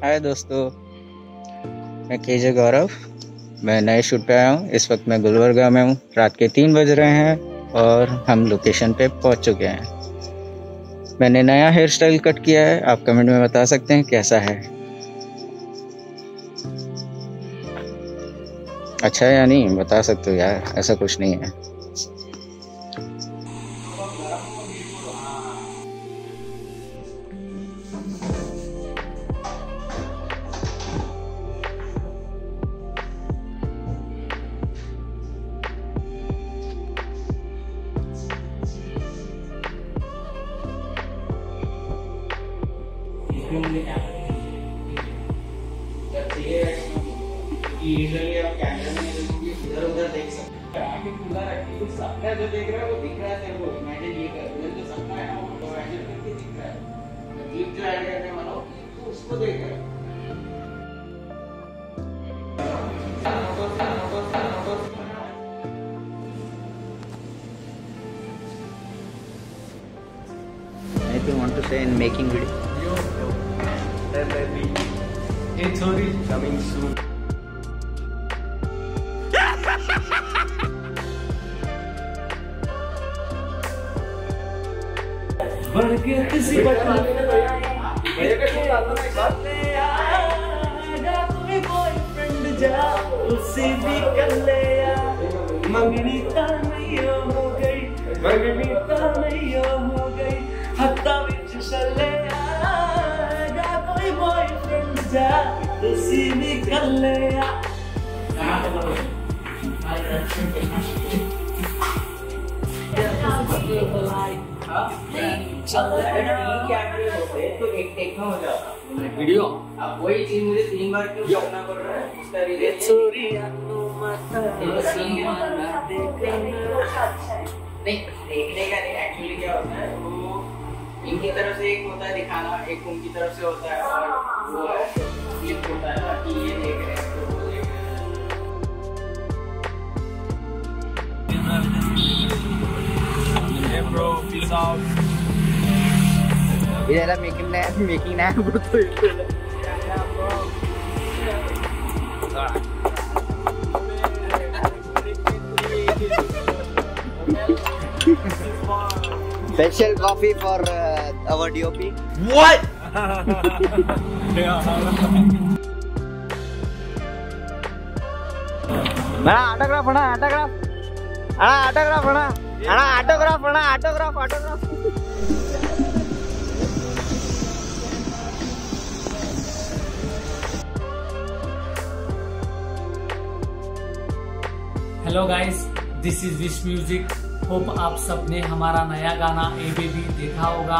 हाय दोस्तों, मैं केजे गौरव। मैं नए शूट पे आया हूँ। इस वक्त मैं गुलबर्गा में हूँ। रात के 3 बज रहे हैं और हम लोकेशन पे पहुँच चुके हैं। मैंने नया हेयर स्टाइल कट किया है। आप कमेंट में बता सकते हैं कैसा है, अच्छा है या नहीं। बता सकते हो यार, ऐसा कुछ नहीं है। यूजुअली आप कैमरे में इधर उधर देख सकते हैं। आगे खुला रखिए, कुछ सपना जो देख रहा है वो दिख रहा है तेरे को। इमेजिन ये कर, उधर जो सपना है ना वो इमेजिन करके दिख रहा है। मतलब जो ऐड करने वाला हो तो उसको देख रहा है। Anything want to say in making video? Hey, sorry, coming soon. बढ़ के किसी कोई बॉयफ्रेंड जा उसे भी कर ले यार। मंगनी ता नहीं हो गई, मंगनी ता नहीं हो गई, हत्ता विच चले यार। कोई बॉयफ्रेंड जा उसे भी कर ले यार। कैमरे होते तो एक टेक में हो जाता वीडियो। अब वही चीज मुझे 3 बार क्यों करना पड़ रहा है? उसका रीजन नहीं, देखने का नहीं। एक्चुअली क्या होता है, वो इनकी तरफ से एक होता है दिखाना, एक उनकी तरफ से होता है, और वो है फ्लिप होता है कि ये देख रहे हैं तो वो देख रहे हैं। Bro, peace out. इधर मेकिंग ना ब्रो। तो special coffee for our DOP. What? autograph. Hello guys, this is Vish music. Hope आप सबने हमारा नया गाना ए बेबी देखा होगा।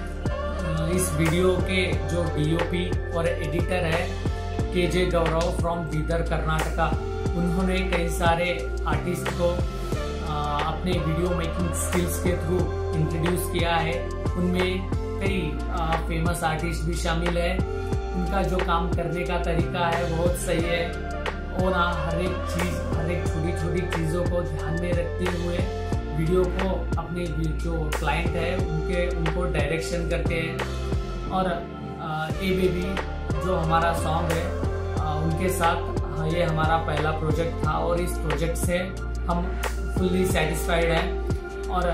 इस वीडियो के जो डीओपी और एडिटर है केजे गौरव फ्रॉम बीदर कर्नाटका, उन्होंने कई सारे आर्टिस्ट को अपने वीडियो मेकिंग स्किल्स के थ्रू इंट्रोड्यूस किया है। उनमें कई फेमस आर्टिस्ट भी शामिल है। उनका जो काम करने का तरीका है बहुत सही है, और हर एक छोटी छोटी चीज़ों को ध्यान में रखते हुए वीडियो को अपने जो क्लाइंट है उनको डायरेक्शन करते हैं। और ए बेबी जो हमारा सॉन्ग है उनके साथ ये हमारा पहला प्रोजेक्ट था, और इस प्रोजेक्ट से हम फुल्ली सेटिस्फाइड हैं। और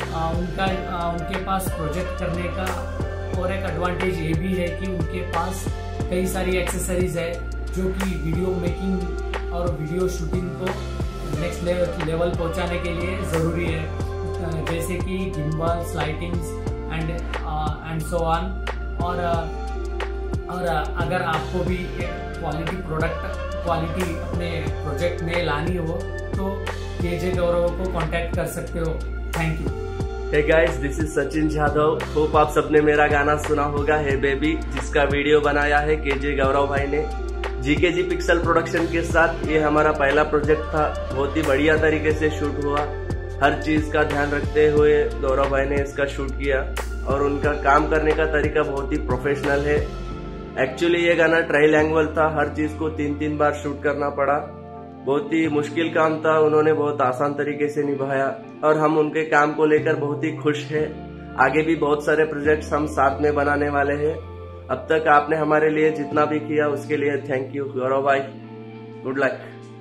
उनके पास प्रोजेक्ट करने का और एक एडवांटेज ये भी है कि उनके पास कई सारी एक्सेसरीज है जो कि वीडियो मेकिंग और वीडियो शूटिंग को नेक्स्ट लेवल पहुंचाने के लिए ज़रूरी है, जैसे कि gimbals, lightings and so on. और अगर आपको भी एक क्वालिटी अपने प्रोजेक्ट में लानी हो तो केजे गौरव को कांटेक्ट कर सकते हो। Thank you. Hey guys, this is Sachin Yadav. Hope आप सबने मेरा गाना सुना होगा हे बेबी, जिसका वीडियो बनाया है केजे गौरव भाई ने जीकेजी पिक्सल प्रोडक्शन के साथ। ये हमारा पहला प्रोजेक्ट था, बहुत ही बढ़िया तरीके से शूट हुआ। हर चीज का ध्यान रखते हुए गौरव भाई ने इसका शूट किया, और उनका काम करने का तरीका बहुत ही प्रोफेशनल है। एक्चुअली ये गाना ट्रायल एंगल था, हर चीज को 3-3 बार शूट करना पड़ा। बहुत ही मुश्किल काम था, उन्होंने बहुत आसान तरीके से निभाया, और हम उनके काम को लेकर बहुत ही खुश हैं। आगे भी बहुत सारे प्रोजेक्ट्स हम साथ में बनाने वाले हैं। अब तक आपने हमारे लिए जितना भी किया उसके लिए थैंक यू गौरव भाई। Good luck.